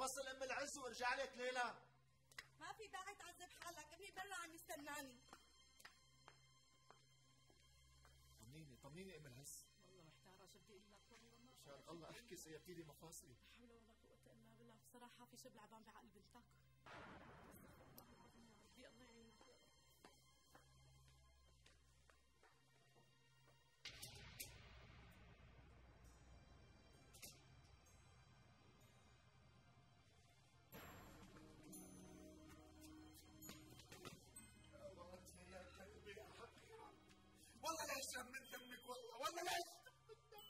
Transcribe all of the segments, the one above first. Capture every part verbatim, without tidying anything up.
وصل ام العز وارجع لك ليلى. ما في داعي تعذب حالك، ابني برا عم يستناني. طمنيني طمنيني ام العز. والله محتارة شو بدي اقول لك، والله ما مشان الله احكي سيبتي لي مفاصلي. لا حول ولا قوة الا بالله، بصراحة في شي بلعبان بعقل بنتك. بدي الله يعينك. والله لا اشرب من دمك، والله والله لا اشرب من دمك.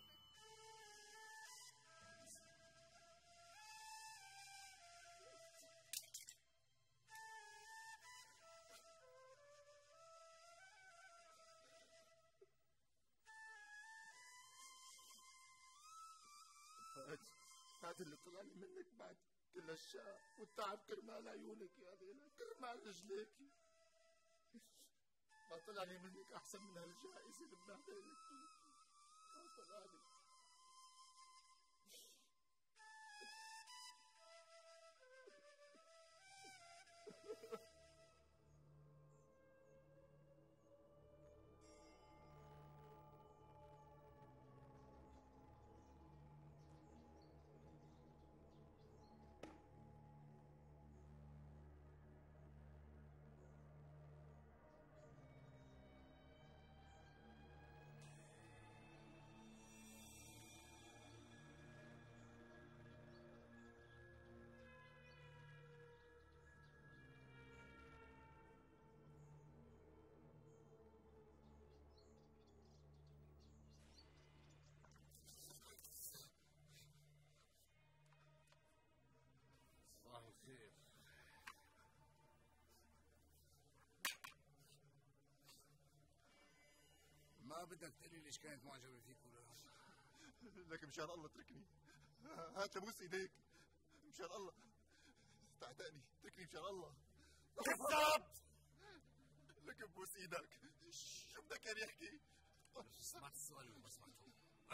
فهد هذا اللي طلع لي منك بعد كل الشقى والتعب كرمال عيونك يا ليلى، كرمال رجليكي. ما طلع لي منك احسن من هالجائزه اللي ببهدلك فيها. ما طلع لي. صباح الخير. ما بدك تقولي ليش كانت معجبة فيك ولا؟ لك مشان الله اتركني، هات لبوس ايديك مشان الله، تعتقني اتركني مشان الله. كذاب! لك ببوس ايدك، شو بدك كان يحكي؟ سمعت السؤال اللي ما سمعته.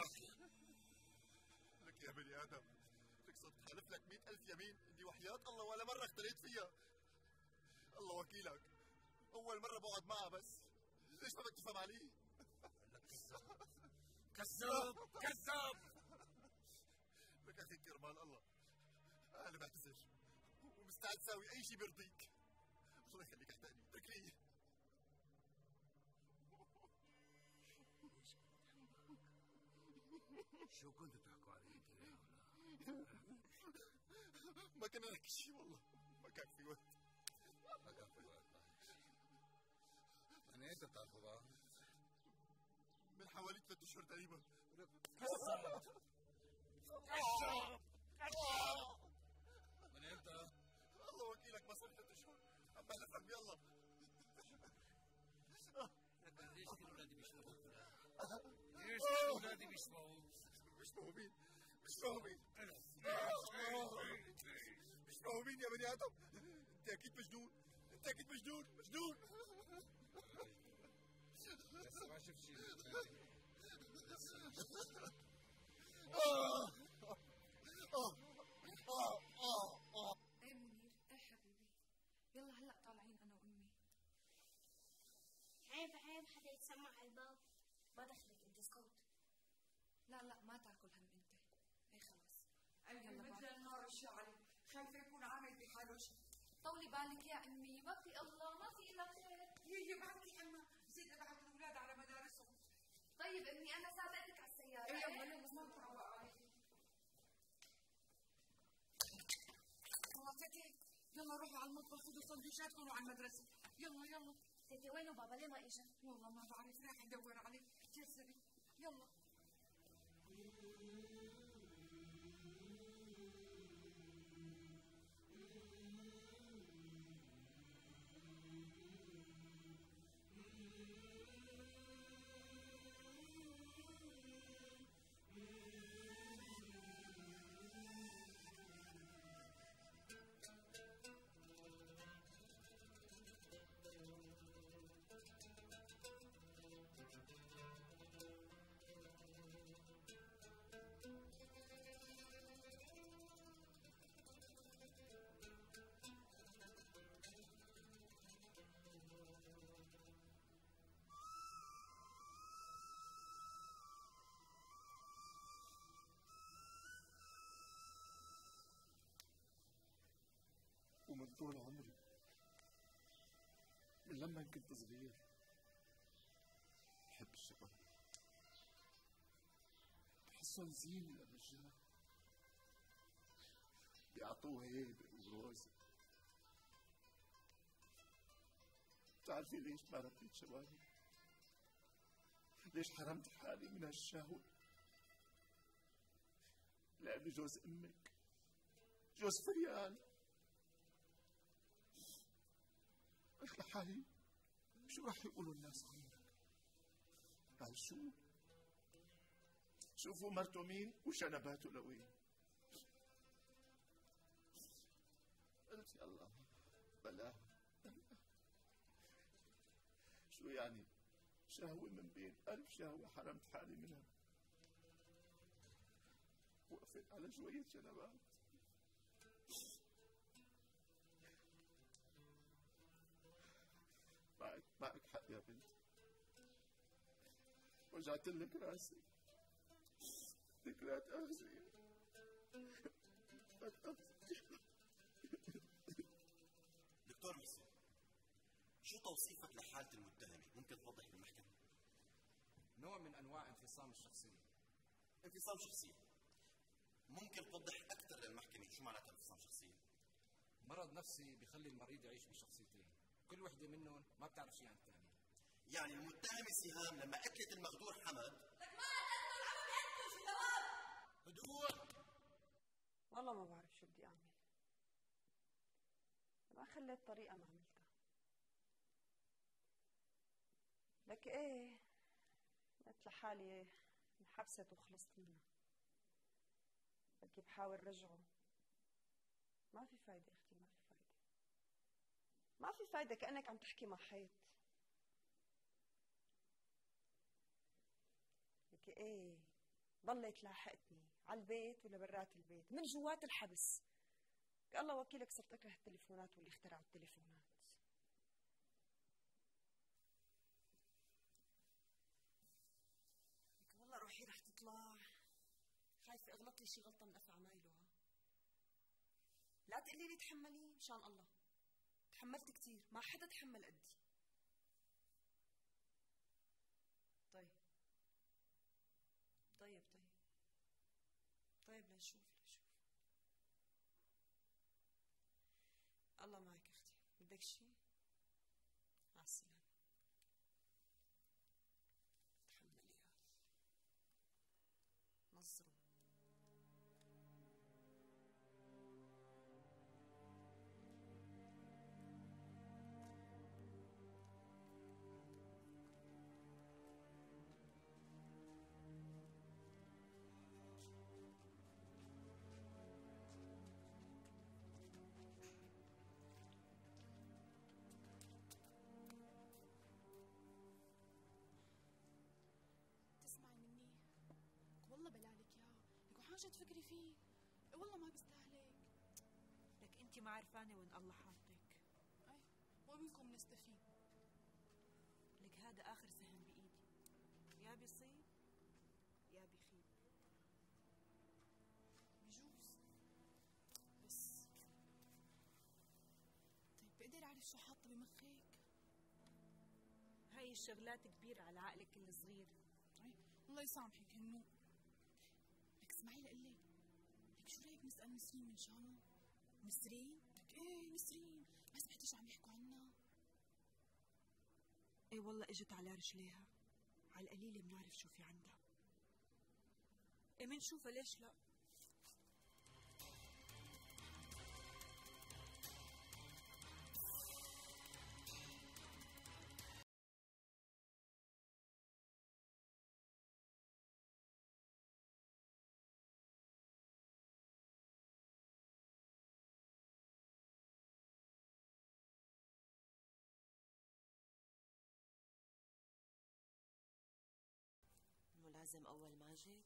لك يا بني ادم، لك صرت حلف لك مئة ألف يمين اني وحياة الله ولا مرة اختليت فيها. الله وكيلك، أول مرة بقعد معها بس ليش ما بدك تفهم علي؟ كذاب كذاب كذاب. لك أخي كرمال الله أنا بعتذر ومستعد ساوي أي شيء بيرضيك. الله يخليك احتقني اتركني. شو كنتوا تحكوا عليه انت يا ولا؟ ما كنا نحكي شيء والله، ما كان في وقت. ما كان في وقت. من ايمتى بتعرفوا بعض؟ من حوالي ثلاث اشهر تقريبا. كذاب كذاب كذاب. من ايمتى؟ الله وكيلك ما صار ثلاث اشهر، عم بحلف لك يلا. لكن ليش كل اولادي بيشربوا كلها؟ ليش كل اولادي بيشربوا؟ مش فاهمين مش فاهمين مش فاهمين يا بني ادم. انت اكيد مجنون، انت اكيد مجنون مجنون. بس ما شفت شيء. ايه منير، ايه حبيبي، يلا هلا طالعين انا وامي. عيب عيب حدا يتسمع على الباب. ما دخلك انت اسكت. لا لا ما تاكل هم انت. ايه خلاص قلبي مثل النار الشعري، خايفه يكون عامل بحاله شيء. طولي بالك يا امي، وقتي الله ما في الا خير. هي بعتي اما زيد ابعت الاولاد على مدارسهم. طيب امي انا ساعدتك على السياره. ايه يلا يلا ما تعوق عليكي. خلاص تيتي يلا روحوا على المطبخ خذوا سندويشاتكم وعلى المدرسه. يلا يلا. تيتي وينه بابا ليه ما اجى؟ والله ما بعرف، راح ادور عليه. تيسري يلا. طول عمري من لما كنت صغير بحب الشباب، بحسهم زينة للرجال، بيعطوه هيبة وروزة. بتعرفي ليش ما ربيت شبابي؟ ليش حرمت حالي من هالشهوة؟ لأني جوز أمك، جوز فريال. قلت لحالي شو راح يقولوا الناس عنك؟ قال شو؟ شوفوا مرته مين وشنباته لوين. قلت يلا بلا شو يعني شهوة من بين ألف شهوة حرمت حالي منها، وقفت على شوية شنبات. معك معك حق يا بنت، وجعت لك راسي. بدك لا تأخذي لا تأخذي. دكتور محسن، شو توصيفك لحالة المتهمة؟ ممكن توضح بالمحكمة؟ نوع من انواع انفصام الشخصيه. انفصام شخصية، ممكن توضح أكثر للمحكمة شو معناتها انفصام شخصية؟ مرض نفسي بيخلي المريض يعيش بشخصيتين، كل وحده منهم ما بتعرف شيء عن الثانيه. يعني المتهمة سهام لما أكلت المغدور حمد لك ما قتلته العم بيقتل شو دواب؟ هدوء. والله ما بعرف شو بدي أعمل، ما خليت طريقة ما عملتها. لك إيه قلت لحالي انحبست وخلصت منها، بدي بحاول رجعه. ما في فايدة أختي، ما في فايدة، ما في فايدة، كأنك عم تحكي مع حيط. لك إيه ضلت لاحقتني على البيت ولا برات البيت من جوات الحبس. الله وكيلك صرت أكره التليفونات واللي اخترعوا التليفونات. لك والله روحي رح تطلع، خايفة اغلط لي شي غلطة من أفعى مايلو. ها لا تقلي لي تحملي مشان الله، تحملت كتير، ما حدا تحمل قدي. طيب طيب طيب طيب لنشوف لنشوف. الله معك اختي، بدك شي؟ مع السلامة. تحملي يا نظروا. تسمعي مني؟ والله بلالك يا لك وحاجة تفكري فيه، والله ما بيستاهلك. لك انت ما عرفانه وين الله حاطك. اي ومنكم نستفيد. لك هذا اخر سهم بايدي، يا بيصيب يا بيخيب. بجوز، بس طيب بقدر اعرف شو حاطه بمخك؟ هاي الشغلات كبيرة على عقلك الصغير. اي الله يسامحك هنو. لك اسمعي لقلي، لك شو رايك نسأل نسرين من شانه؟ نسرين؟ لك ايه نسرين، ما سمعتيش عم يحكوا عنها؟ ايه والله اجت على رجليها، على القليلة بنعرف شو في عندها. ايه منشوفها ليش لا. لازم أول ما جيت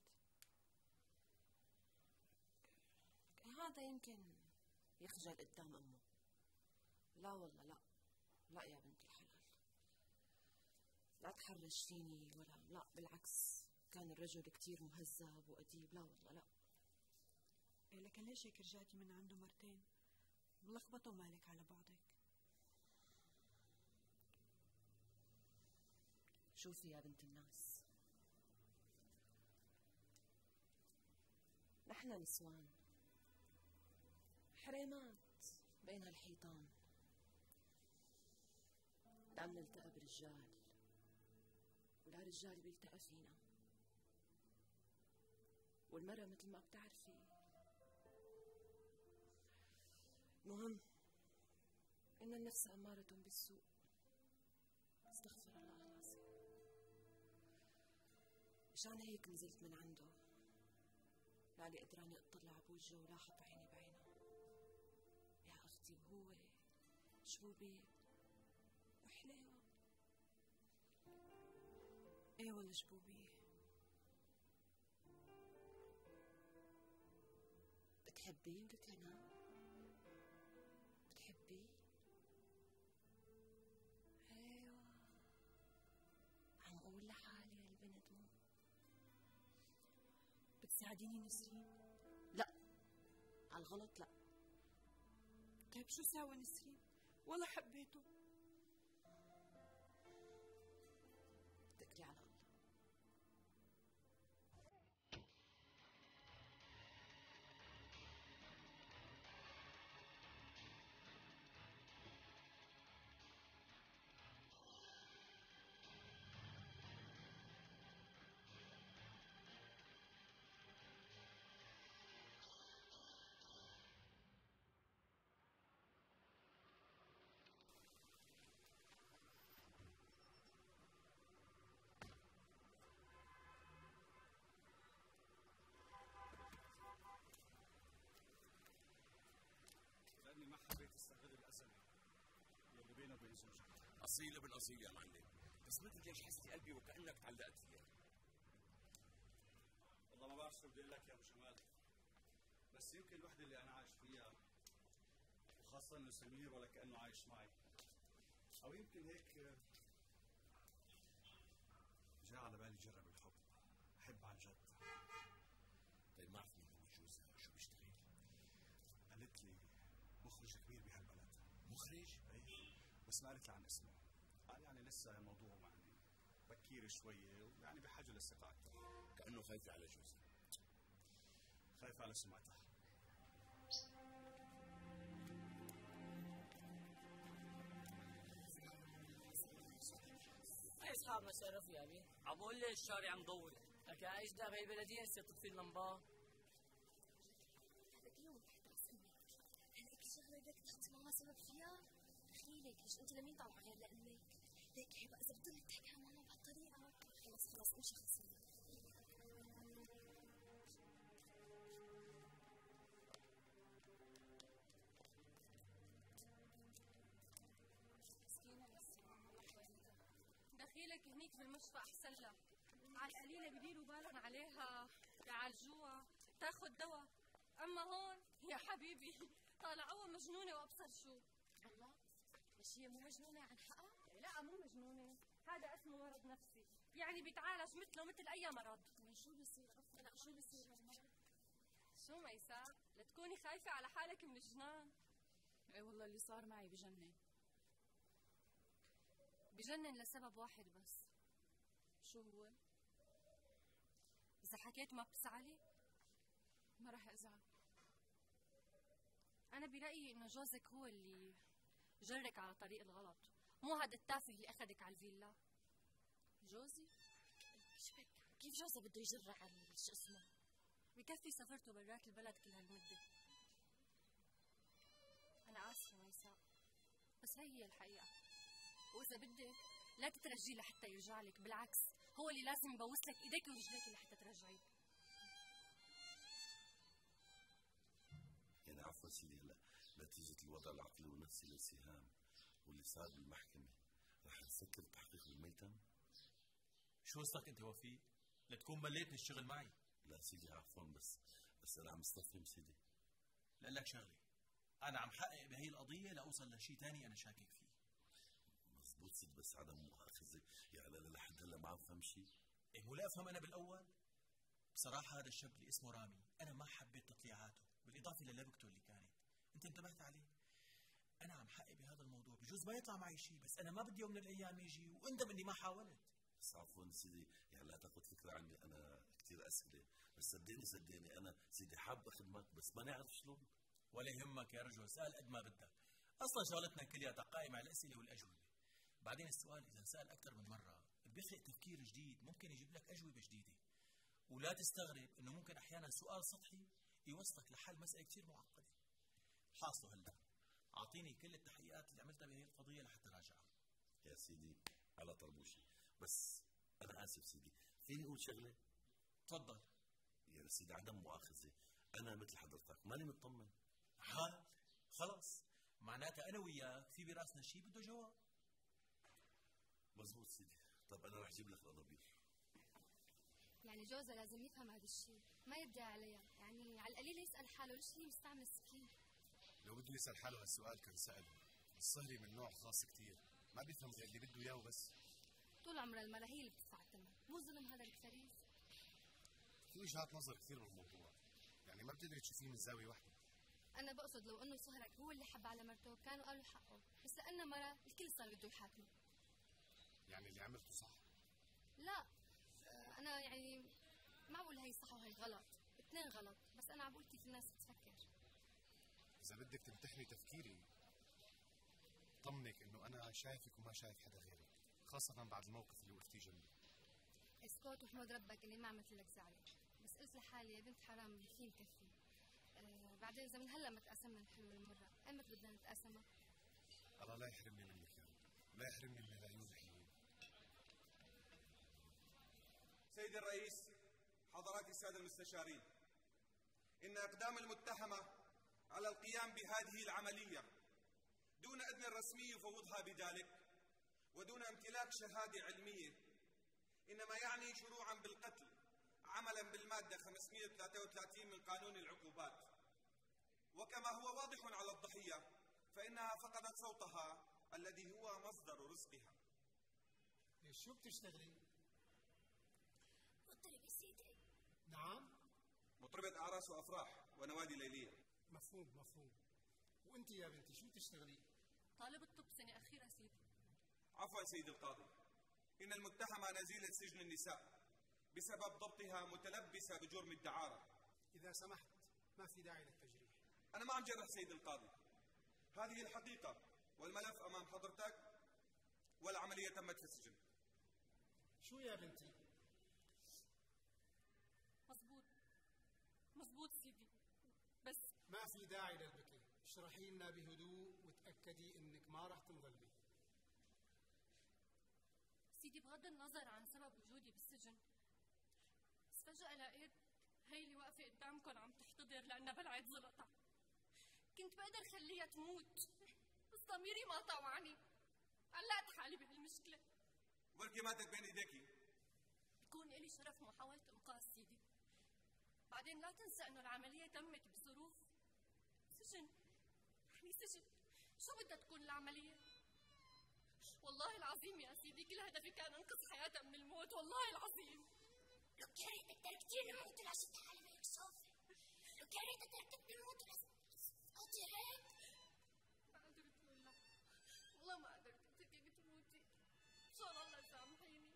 هذا يمكن يخجل قدام أمه. لا والله لا، لا يا بنت الحلال، لا تحرش فيني ولا لا، بالعكس كان الرجل كتير مهذب وأديب. لا والله لا. إيه لكن ليش هيك رجعتي من عنده مرتين؟ ملخبطة ومالك على بعضك. شوفي يا بنت الناس، نحن نسوان حريمات بين هالحيطان، عم نلتقى برجال ولا رجال بيلتقى فينا، والمرأة مثل ما بتعرفي مهم إن النفس أمارة بالسوء. استغفر الله العظيم. مشان هيك نزلت من عنده، لالي قدراني اطلع بوجهه ولاحظ عيني بعينه. يا اختي وهو شبوبي وحليوه. ايه ولا شبوبي؟ بتحبيه؟ قلت انا بتحبيه؟ ايوه عم اقول لحالي هالبنت مو بتساعديني نسرين؟ لا، على الغلط لا. طيب شو ساوى نسرين؟ ولا حبيته. اتكلي على الله. لاني ما حبيت استغل الازمه اللي بينه وبين زوجها. اصيل ابن اصيل يا معلم، بس مثل ليش حستي قلبي وكانك تعلقت فيها. والله ما بعرف شو بدي اقول لك يا ابو جمال، بس يمكن الوحده اللي انا عايش فيها، وخاصه انه سمير ولا كانه عايش معي، او يمكن هيك جاء على بالي جرب الحب، احب عن جد. طيب ما اعرف مين هو جوزها، شو بيشتغل؟ قالت لي مخرج كبير بهالبلد. مخرج؟ ايه، بس ما قالت لي عن اسمه. قال يعني لسه الموضوع يعني بكير شويه، ويعني بحاجه للثقه اكثر. كانه خايفه على جوزها. خايف على سمعتها. اصحاب مسرف يا بي، عم بقول لي الشارع مضوي، لكن عايش ده بهي البلديه هسه تطفي اللمبه. هذا اليوم تحت راس امك، هذيك الشغله بدك تحطي معها سبب فيها؟ دخيلك، ليش انت لمين طالعه غير لامك؟ ليك هبه اذا بتضلك تحكي معها بهالطريقه، خلص خلص امشي خلصي. دخيلك هنيك بالمشفى احسن لك، على القليله بديروا بالهم عليها، يعالجوها، تاخذ دواء. اما هون يا حبيبي طالعوها مجنونه وابصر شو. الله، بس هي مو مجنونه عن حقها؟ لا مو مجنونه، هذا اسمه مرض نفسي، يعني بيتعالج مثله مثل اي مرض. شو بيصير؟ لا شو بيصير هالمرض؟ شو ميساء؟ لتكوني خايفه على حالك من الجنان. ايه والله اللي صار معي بجنن. بجنن لسبب واحد بس. شو هو؟ إذا حكيت ما بتزعلي؟ ما رح أزعل. أنا برأيي إنه جوزك هو اللي جرك على طريق الغلط، مو هذا التافه اللي أخذك على الفيلا. جوزي؟ شبك كيف جوزها بده يجر على شو اسمه؟ بكفي سافرته برات البلد كل هالمدة. أنا آسفة ميساء، بس هي هي الحقيقة، وإذا بدك لا تترجيه لحتى يرجع لك، بالعكس هو اللي لازم يبوس لك إيديك ورجليك لحتى ترجعيه. يعني عفوا سيدي، هلا نتيجة الوضع العقلي والنفسي للسهام واللي صار بالمحكمة رح نسكر التحقيق بالميتم؟ شو قصدك انت وفي؟ لتكون مليتني الشغل معي؟ لا سيدي عفوا، بس بس انا عم استفهم سيدي. لأقول لك شغلة، أنا عم حقق بهي القضية لأوصل لشيء تاني أنا شاكك فيه. مزبوط سيدي، بس عدم مؤاخذة يعني أنا لحد هلا ما عم فهم شيء. إيه مو لا أفهم أنا بالأول؟ بصراحة هذا الشاب اللي اسمه رامي أنا ما حبيت تطليعاته، بالإضافة للبكته اللي كانت، أنت انتبهت عليه؟ انا عم حقق بهذا الموضوع، بجوز ما يطلع معي شيء، بس انا ما بدي يوم من الايام يجي واندم اني ما حاولت. بس عفوا سيدي، يعني لا تاخذ فكره عني، انا كثير اسئله، بس صدقني صدقني انا سيدي حاب اخدمك، بس ما نعرف شلون. ولا يهمك يا رجل، اسال قد ما بدك، اصلا شغلتنا كلها قائمه على الاسئله والاجوبه. بعدين السؤال اذا سال اكثر من مره بيخلق تفكير جديد، ممكن يجيب لك اجوبه جديده. ولا تستغرب انه ممكن احيانا سؤال سطحي يوصلك لحل مساله كثير معقده. حاصله هلا اعطيني كل التحقيقات اللي عملتها بهي القضيه لحتى راجعها. يا سيدي على طربوشي، بس انا اسف سيدي، فيني اقول شغله؟ تفضل. يا سيدي عدم مؤاخذه، انا مثل حضرتك ماني مطمن. ها خلص، معناتها انا وياك في براسنا شيء بده جواب. مزبوط سيدي. طب انا رح اجيب لك الانابيب. يعني جوزها لازم يفهم هذا الشيء، ما يبدأ عليها، يعني على القليل يسأل حاله ليش هي مستعملة السكين. لو بده يسأل حاله هالسؤال كان سأله. الصهري من نوع خاص كتير، ما بيفهم غير اللي بده اياه وبس. طول عمرها المرأة هي اللي بتدفع الثمن، مو ظلم هذا الكفاريس. في وجهات نظر كثير بالموضوع، يعني ما بتقدري تشوفيه من زاوية واحدة. أنا بقصد لو إنه صهرك هو اللي حب على مرته كانوا قالوا حقه، بس لأنه مرة الكل صار بده يحاكمه. يعني اللي عملته صح؟ لا أنا يعني ما بقول هي صح وهي غلط، اثنين غلط، بس أنا عم بقول كيف الناس بتفكر. إذا بدك تمتحني تفكيري طمنك إنه أنا شايفك وما شايف حدا غيرك، خاصة بعد الموقف اللي وقفتيه جنبي. اسكت واحمد ربك إني ما عملت لك زعل، بس قلت لحالي يا بنت حرام في مكفي. آه بعدين إذا من هلا ما تقاسمنا الحلوة المرة، أمتى بدنا نتقاسمها؟ الله لا يحرمني منك يا رب، لا يحرمني من العيون الحلوين. سيدي الرئيس، حضرات السادة المستشارين، إن إقدام المتهمة على القيام بهذه العملية دون إذن رسمي يفوضها بذلك ودون امتلاك شهادة علمية إنما يعني شروعا بالقتل عملا بالمادة خمسمئة وثلاثة وثلاثين من قانون العقوبات. وكما هو واضح على الضحية فإنها فقدت صوتها الذي هو مصدر رزقها. شو بتشتغلي؟ مطربة سيدي. نعم؟ مطربة أعراس وأفراح ونوادي ليلية. مفهوم مفهوم. وأنت يا بنتي شو بتشتغلي؟ طالبة طب سنة أخيرة سيدي. عفوا سيدي القاضي، إن المتهمة نزيلة سجن النساء بسبب ضبطها متلبسة بجرم الدعارة. إذا سمحت ما في داعي للتجريح. أنا ما عم جرح سيدي القاضي، هذه الحقيقة والملف أمام حضرتك والعملية تمت في السجن. شو يا بنتي؟ مزبوط مزبوط سيدي، بس ما في داعي للبكي، اشرحي لنا بهدوء وتأكدي إنك ما رح تنظلمي. سيدي بغض النظر عن سبب وجودي بالسجن، بس فجأة لقيت هي اللي واقفة قدامكم عم تحتضر لأنها بلعت زلطة. كنت بقدر خليها تموت بس ضميري ما طوعني، علقت حالي بهالمشكلة. وبركي ماتت بين ايديكي. بكون إلي شرف محاولة إنقاذ سيدي. بعدين لا تنسى إنه العملية تمت بظروف سجن، يعني سجن، شو بدها تكون العملية؟ والله العظيم يا سيدي كل هدفي كان انقذ حياتها من الموت، والله العظيم. لو يا ريتك تركتيني موت ولا شفت حالي بهيك صوفي، لو يا ريتك تركتني موت ولا صوتي هيك. ما قدرت والله، والله ما قدرت اتركك تموتي، ان شاء الله يسامحيني.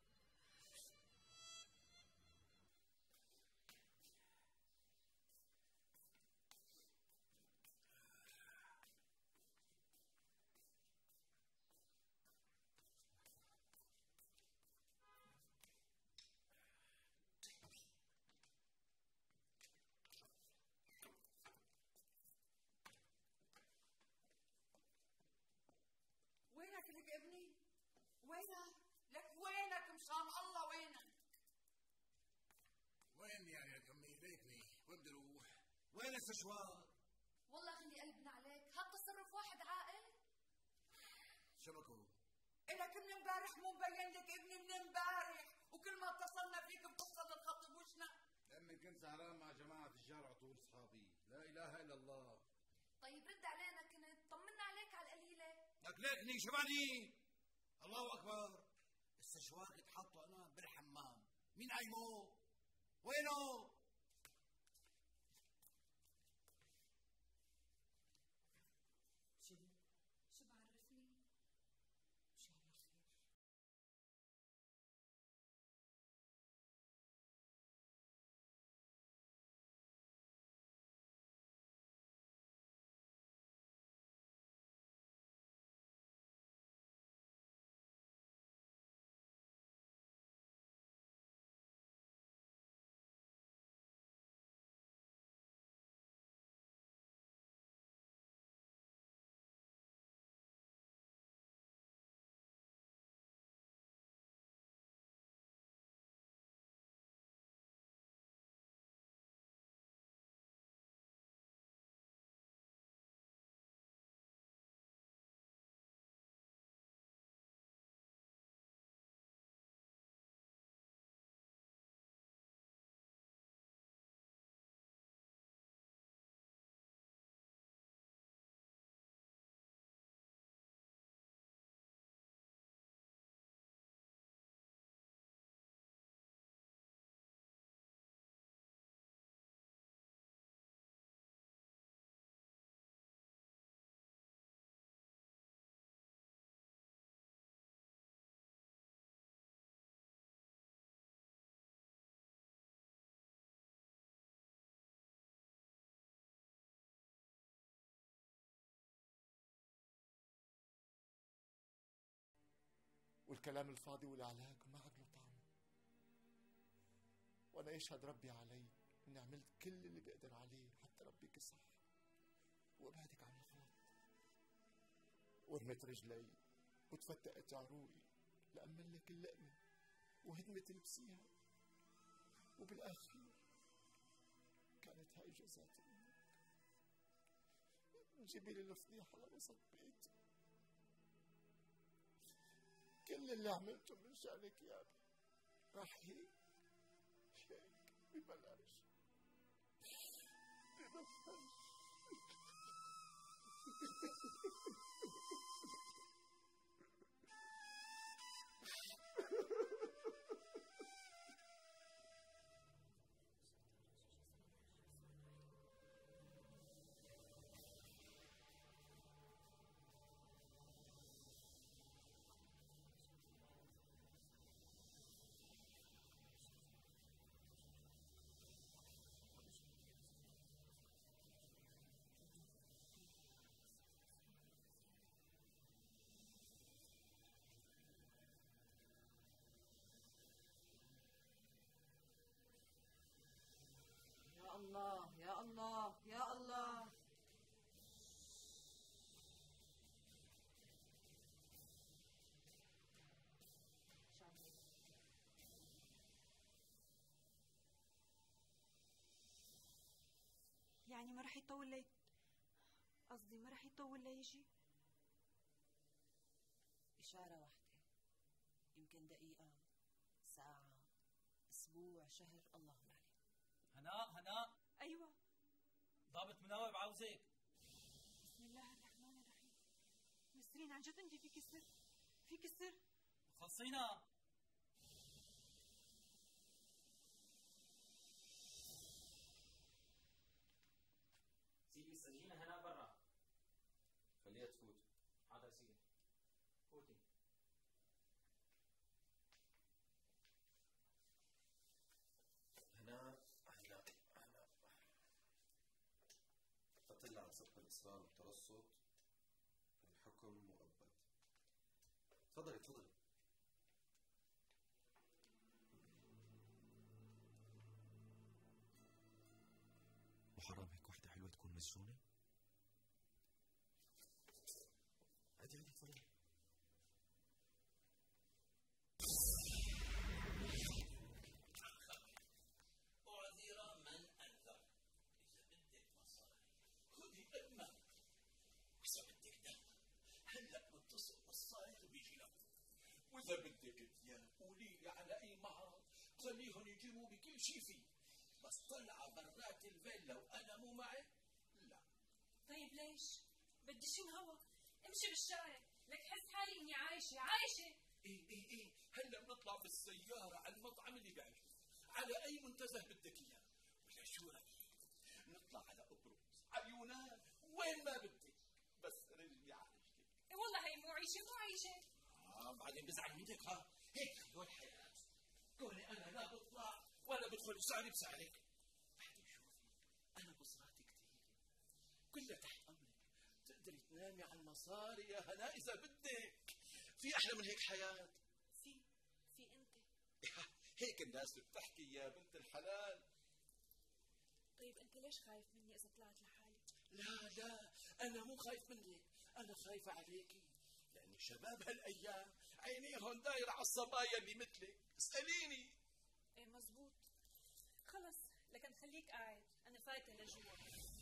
وينك لك ابني؟ وينك؟ لك وينك مشان الله وينك؟ وين يعني لك امي؟ ليكني وين بدي اروح؟ وين السشوار؟ والله خلي قلبنا عليك، هاد تصرف واحد عاقل. شبكه؟ إلك من امبارح مو مبين لك ابني من امبارح، وكل ما اتصلنا فيك بتفصل الخط بوشنا. لأني كنت سهران مع جماعة تجار عطول اصحابي، لا اله الا الله. طيب رد علينا، كنت طمنا عليك على القليلة. لك ليكني شباني؟ الله اكبر، السشوار كنت حاطه انا بالحمام، مين عيمه؟ وينه؟ شو والكلام الفاضي والعلاق ما عاد له طعم. وانا يشهد ربي علي اني عملت كل اللي بقدر عليه حتى ربيك صح وابعدك عن الغلط. ورميت رجلي وتفتقت عروقي لأمن لك اللقمة وهدمة تلبسيها، وبالآخير كانت هاي جزات منك. جيبي لي الفضيحة لوسط بيتي. كل اللي عملته من شأنك يا أبي راح هيك هيك ببلاش ببلاش. يا الله يا الله يا الله. يعني ما رح يطول لي، قصدي ما رح يطول ليجي؟ إشارة واحدة، يمكن دقيقة، ساعة، أسبوع، شهر، الله أعلم. هناء هناء. أيوة. ضابط مناوب عاوزك. بسم الله الرحمن الرحيم. نسرين عن جد انت فيك سر، فيك سر. خلصينا. سيدي السجينة هنا برا. خليها تفوت. حاضر سيدي. فوتي. هنا هلا هلا تطلع عن سبق الإصرار والترصد. الحكم مؤبد. تفضلي تفضلي. وحرام هيك وحدة حلوة تكون مسجونة؟ عادي عادي تفضلي. أعذر من أنذر. إذا بدك مصاري خذي أمك، وإذا بدك دم هلأ بتصل بالصايغ بيجي لك، وإذا بدك ثياب قولي لي على أي معرض خليهم يجيبوا بكل شي فيه، بس طلع برات الفيلا وأنا مو معي لا. طيب ليش؟ بدي شو الهوا؟ امشي بالشارع لك حس حالي اني عايشة عايشة. ايه ايه ايه هلا بنطلع بالسيارة على المطعم اللي بيعجبك، على أي منتزه بدك إياه، ولا شو رأيك؟ نطلع على قبرص، على اليونان، وين ما بدك، بس رجلي على رجلك. إيه والله هي مو عيشة مو عيشة. آه بعدين بزعل منك ها، هيك هدول الحياة، كوني أنا لا بطلع ولا بدخل بسعري بسعرك. بعدين شوفي أنا بصراتي كثير، كلها تحت أمرك، تقدري تنامي على المصاري يا هناء إذا بدك. في أحلى من هيك حياة؟ في في أنت. هيك الناس بتحكي يا بنت الحلال. طيب أنت ليش خايف مني إذا طلعت لحالي؟ لا لا أنا مو خايف منك، أنا خايفة عليكي، لأن شباب هالأيام عينيهم دايرة على الصبايا اللي مثلك، اسأليني. إيه مزبوط. خلص لكن خليك قاعد، أنا فايتة لجوا.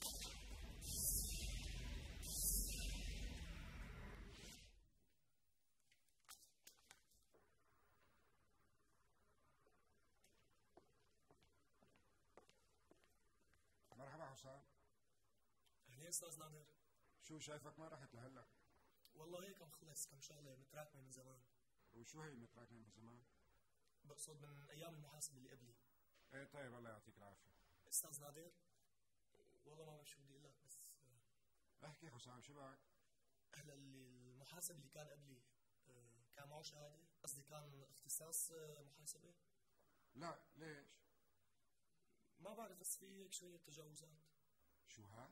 مرحبا حسام. اهلين استاذ نادر. شو شايفك ما رحت لهلا؟ والله هيك عم خلص كم شغله متراكمه من زمان. وشو هي متراكمه من زمان؟ بقصد من ايام المحاسبه اللي قبلي. ايه طيب الله يعطيك العافيه. استاذ نادر والله ما بعرف شو بدي اقول لك بس احكي حسام شو بك؟ هلا اللي المحاسب اللي كان قبلي كان معه شهاده، قصدي كان اختصاص محاسبه. لا ليش؟ ما بعرف بس في هيك شويه تجاوزات. شو ها؟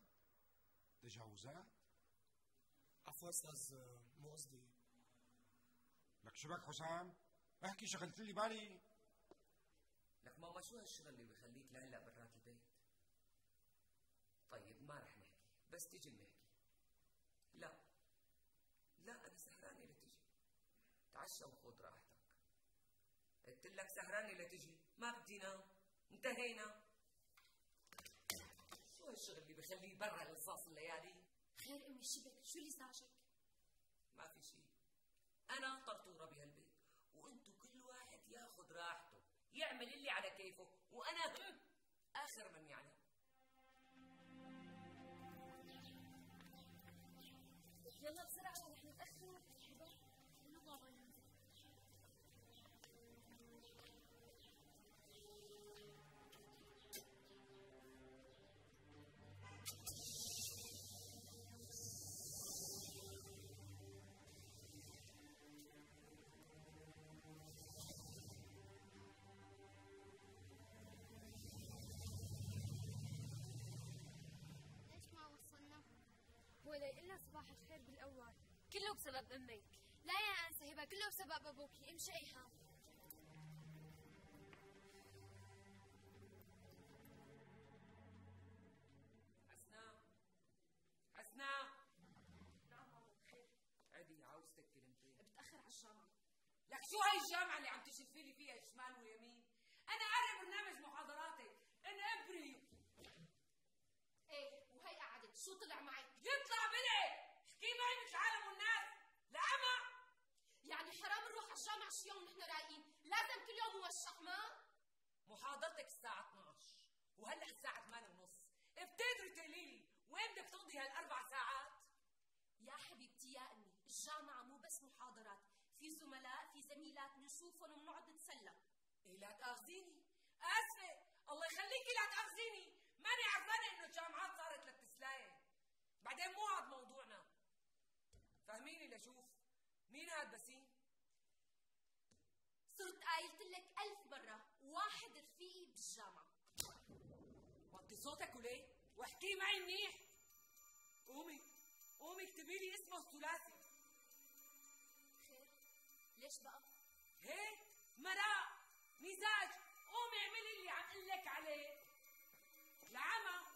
تجاوزات؟ عفوا استاذ مو قصدي. لك شو بك حسام؟ احكي شغلت لي بالي. لك ماما شو هالشغل اللي بخليك لهلا برات البيت؟ طيب ما رح نحكي، بس تيجي بنحكي. لا لا أنا سهرانة لتجي. تعشى وخذ راحتك. قلت لك سهرانة لتجي، ما بدي نام، انتهينا. شو هالشغل اللي بخليه برا لصاص الليالي؟ خير أمي شبك، شو اللي زعجك؟ ما في شيء. أنا طرطورة بهالبيت، وأنتو كل واحد ياخذ راحته، يعمل اللي على كيفه، وأنا هم آخر من يعلم. يلا بسرعة رح نتأخر. يلا بابا ينزل. ليش ما وصلنا؟ هو ليقلنا صباح الخير بالأول كله بسبب أمك. لا يا أنسة هبة، كله بسبب أبوكي. امشي إيهاب. حسناء حسناء. نعم ماما خير. عدي عاوزتك كلمتين. بتأخر على الجامعة. لك شو هاي الجامعة اللي عم تشفي لي فيها شمال ويمين؟ أنا قاري برنامج محاضراتك، أنا إبري. إيه وهي قعدت، شو طلع معك؟ يطلع بلي، احكي معي مثل العالم والناس، لأما يعني حرام نروح على الجامعة شي يوم نحن رايقين، لازم كل يوم موشح ما؟ محاضرتك الساعة اثنعش وهلا الساعة ثمانية ونص، بتقدري تقولي لي وين بدك تقضي هالأربع ساعات؟ يا حبيبتي يا أمي، الجامعة مو بس محاضرات، في زملاء، في زميلات بنشوفهم وبنقعد نتسلى. إيه لا تأخذيني، آسفة، الله يخليكي لا تأخذيني، ماني عرفانة إنه الجامعات صارت للتسلاية. بعدين مو هذا موضوعنا. فهميني لشوف، مين هاد بسيم؟ صرت قايلت لك ألف مرة، واحد رفيقي بالجامعة. وطي صوتك وليه؟ واحكي معي منيح. قومي قومي اكتبي لي اسمه الثلاثي. خير؟ ليش بقى؟ هيك مراء مزاج، قومي اعملي اللي عم قل لك عليه. لعمى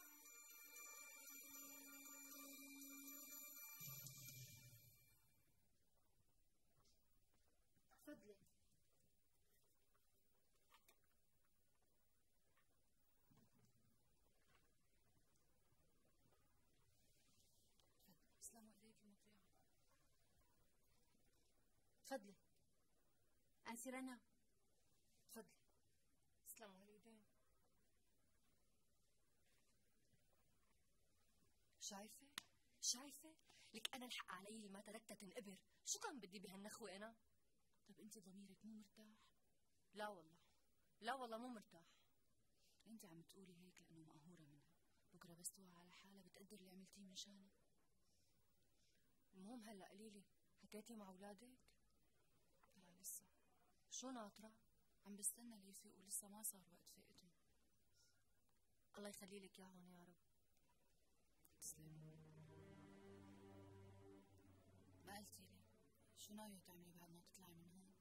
تفضلي. السلام عليكم مطيعة. تفضلي. أنسي رنا. تفضلي. تسلموا هاليدين. شايفة؟ شايفة؟ لك أنا الحق علي اللي ما تركتها تنقبر، شو كان بدي بهالنخوة أنا؟ طب أنت ضميرك مو مرتاح؟ لا والله، لا والله مو مرتاح. أنت عم تقولي هيك لأنه مقهورة منها، بكرة بس توقع على حالها بتقدر اللي عملتيه من شانها. المهم هلا قليلي، حكيتي مع أولادك؟ لا لسه. شو ناطرة؟ عم بستنى ليفيقوا، لسه ما صار وقت فيقتهم. الله يخلي لك اياهم يا رب. تسلمي. ما قلتي لي شو ناوية تعملي بعد ما تطلعي من هون؟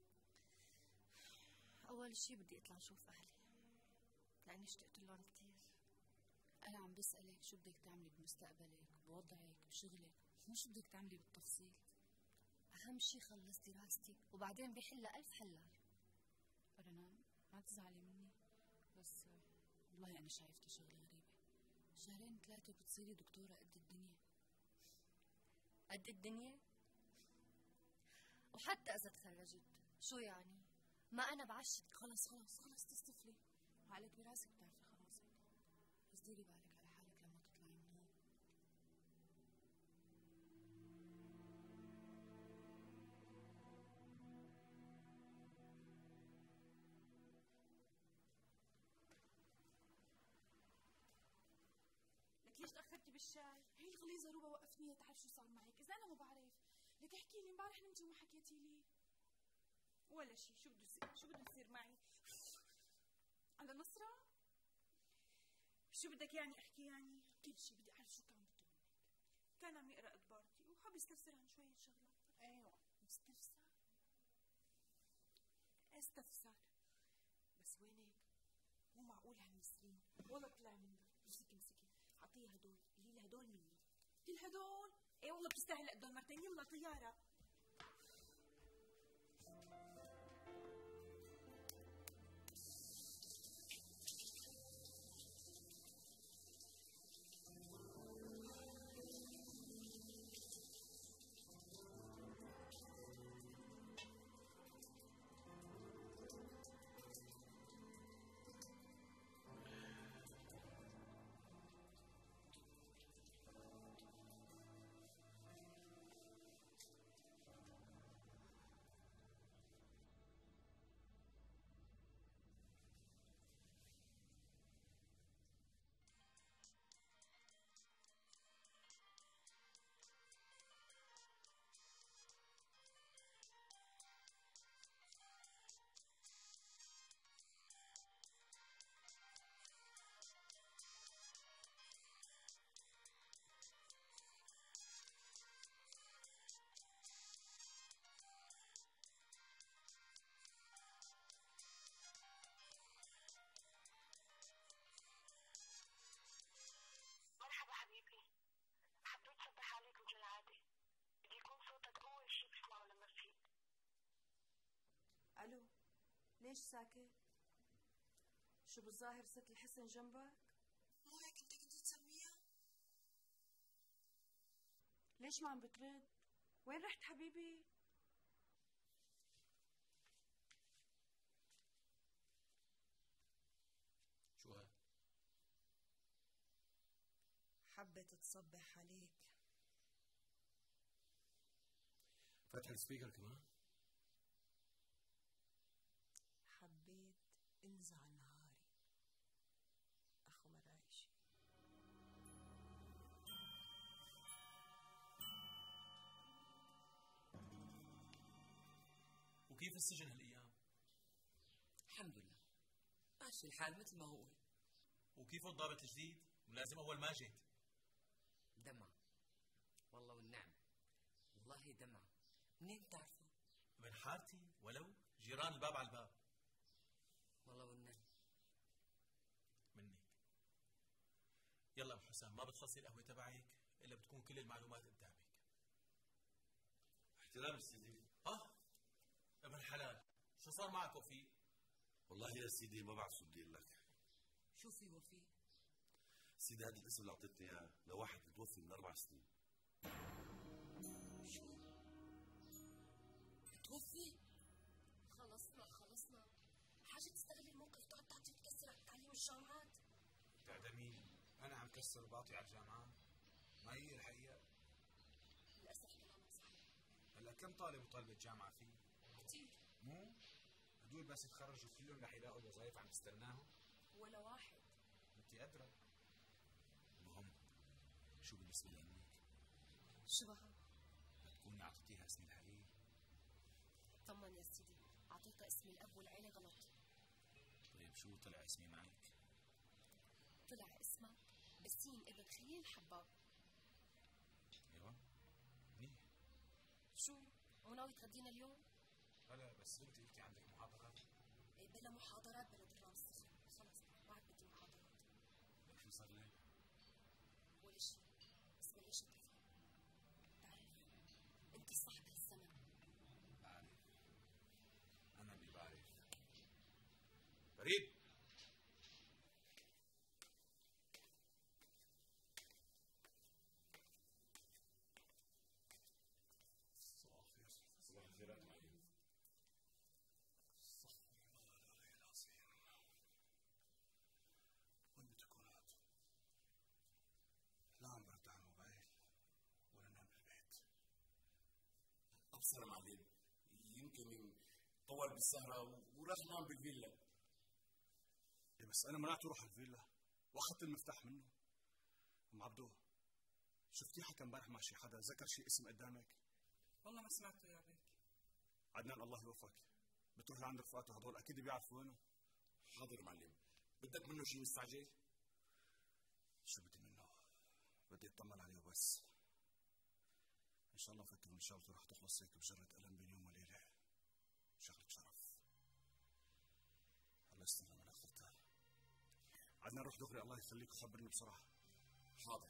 أول شي بدي أطلع أشوف أهلي لأني اشتقت لهم كتير. أنا عم بسألك شو بدك تعملي بمستقبلك، بوضعك، بشغلك، مو شو بدك تعملي بالتفصيل. أهم شي خلص دراستي وبعدين بحلها ألف حلال. رنا ما تزعلي مني، بس والله أنا شايفتي شغلة غريبة. شهرين ثلاثة بتصيري دكتورة قد الدنيا. قد الدنيا؟ وحتى إذا تخرجت شو يعني؟ ما أنا بعشت. خلص خلص خلص تستفلي، عقلك براسك بتعرفي خلاص. بس ديري بالك على حالك لما تطلعي من هون. لك ليش تأخرتي بالشاي؟ هي الغليظة روبا وقفتني تعرف شو صار معك، إذا أنا ما بعرف. لك احكي لي امبارح نمتي وما حكيتي لي. ولا شيء، شو بده يصير؟ شو بده يصير معي؟ على نصرة؟ شو بدك يعني احكي يعني؟ كل شيء بدي اعرف شو كان بده منك. كان عم يقرا اخبارتي وحب يستفسر عن شوية شغلات. ايوه مستفسر؟ استفسر. بس وينك؟ مو معقول هالمسكين والله طلع منه. امسكي امسكي اعطيها هدول، قولي لها هدول مني. كل هدول؟ ايه والله بتستاهل هدول مرتين. يلا طياره. مرحبا حبيبي، حبيت صبح عليك مثل العادة. بدي يكون صوتك أول شي بسمعه لما فيك. الو، ليش ساكت؟ شو بالظاهر ست الحسن جنبك؟ مو هيك انت كنت تسميها؟ ليش ما عم بترد؟ وين رحت حبيبي؟ شو هاد؟ حبت تصبح عليك. فتح السبيكر كمان؟ حبيت انزع نهاري اخو مرايشي. وكيف السجن هالايام؟ الحمد لله ماشي الحال مثل ما هو. وكيف الضابط الجديد؟ ملازم اول ما جيت. دمع والله والنعم، والله دمع. منين بتعرفوا؟ من حارتي ولو جيران الباب على الباب. والله والنعم. منك. يلا ام حسام، ما بتخلصي القهوه تبعك الا بتكون كل المعلومات قدامك. احترام سيدي. اه ابن حلال، شو صار معك وفي؟ والله يا سيدي ما بعرف شو بدي اقول لك. شو في وفي؟ سيدي هذا الاسم اللي اعطيتني اياه لواحد متوفي من اربع سنين. شو؟ متوفي؟ خلصنا خلصنا، حاجة تستغل الموقف تقعد تعطي وتكسر على تعليم الجامعات. تعدمين انا عم كسر وباطي على الجامعات؟ ما هي الحقيقة. للأسف كلامك صحيح. هلا كم طالب وطالبة جامعة فيه؟ كتير. مو؟ هدول بس يتخرجوا كلهم رح يلاقوا الوظائف عم تستناهم؟ ولا واحد. انت أدرى. المهم شو بالنسبة لأمك؟ شو بها؟ بتكوني أعطيتيها اسم الحقيقي؟ طمن يا سيدي، أعطيتها اسم الأب والعيلة غلط. طيب شو طلع اسمي معك؟ طلع اسمك بسيم ابن خليل حباب. ايوه منيح. شو؟ مو ناوي تغدينا اليوم؟ هلا بس انت قلتي عندك محاضرات. إيه بلا محاضرات بلا درام السجن. خلص بعد بدي محاضرات. لك شو صار لك؟ ولا شيء، بس بلشت افهم. بتعرف انت صاحب هالزمن. بعرف، انا اللي بعرف. فريد صباح الخيرات معلم. استغفر الله العلي العظيم. وين بتكونات؟ لا عم برد على الموبايل ولا نام بالبيت. ابصر معلم، يمكن طول بالسهرة وراح نام بالفيلا. إيه بس انا منعته روح الفيلا واخذت المفتاح منه. ام عبدو، شفتيه حكى امبارح مع شي حدا ذكر شي اسم قدامك؟ والله ما سمعته يا بيك. عدنان الله يوفقك، بتروح لعند رفقاته هدول اكيد بيعرفوا وينه. حاضر معلم. بدك منه شي مستعجل؟ شو بدي منه؟ بدي اطمن عليه وبس. ان شاء الله مفكر ان شغلته رح تخلص هيك بجرة قلم بين يوم وليلة. شغلة شرف. بدنا نروح دغري. الله يخليك وخبرني بسرعه. حاضر.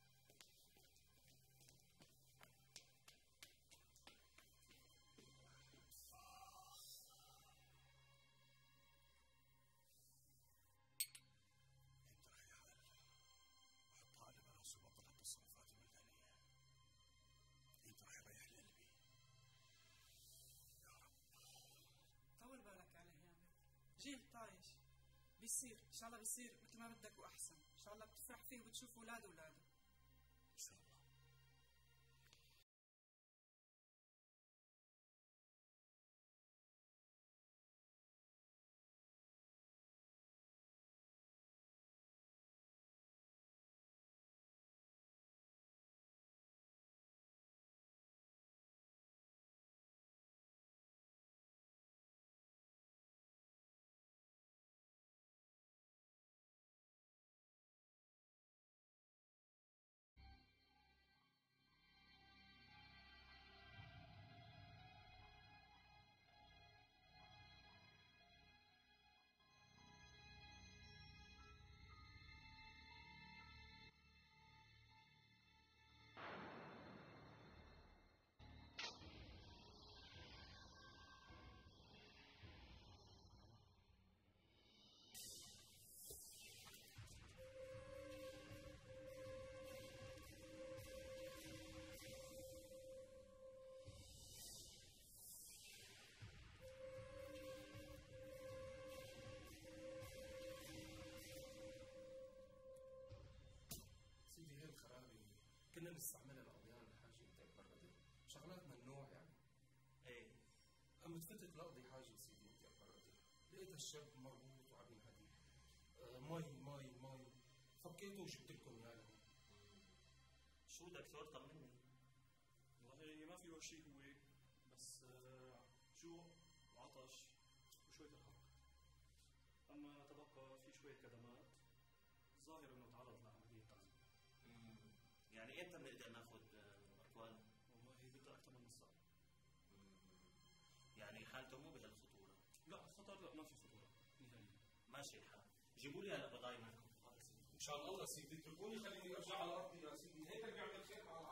طول بالك عليه يا عمي. جيل طايش بيصير ان شاء الله، بيصير مثل ما بدك واحسن ان شاء الله. بتفرح فيه وبتشوف اولاد اولاده ان شاء الله. كنا نستعملها لقضيان لحاجة انت برا شغلات ممنوع يعني. ايه قام فتت لقضي حاجة سيدي انت برا لقيت الشاب مربوط وعم ينهدي آه مي مي مي فكيته وجبت لكم اياه. شو دكتور طمني؟ والله ما فيه شيء هو بس آه جوع وعطش وشوية ارهاق. اما تبقى في شوية كدمات ظاهر انه تعرض لعملية تعذيب. يعني امتى بنقدر ناخذ اقوال؟ والله بدها اكثر من نص ساعه. يعني حالته مو بهالخطوره؟ لا خطر لا، ما في خطوره نهائيا. ماشي الحال. جيبوا لي هلا بضايع معكم. ان شاء الله سيدي اتركوني خليني ارجع على ارضي يا سيدي، هيك بيعمل خير على